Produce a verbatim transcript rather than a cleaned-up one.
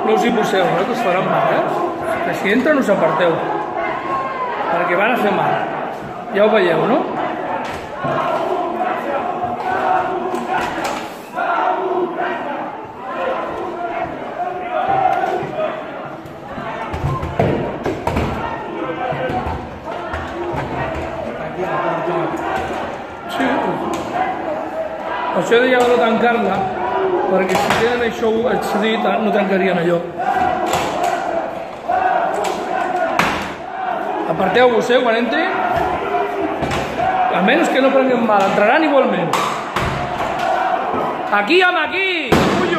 no us hi poseu, eh, que us faran mal, eh? Que si entra no us aparteu, perquè van a fer mal. Ja ho veieu, no? Sí. Això deia de no tancar-la, perquè si tenen això accedit no tancarien allò. Aparteu-vos, eh, quan entri. Almenys que no prenguem mal, entraran igualment. Aquí amb aquí! Ullo!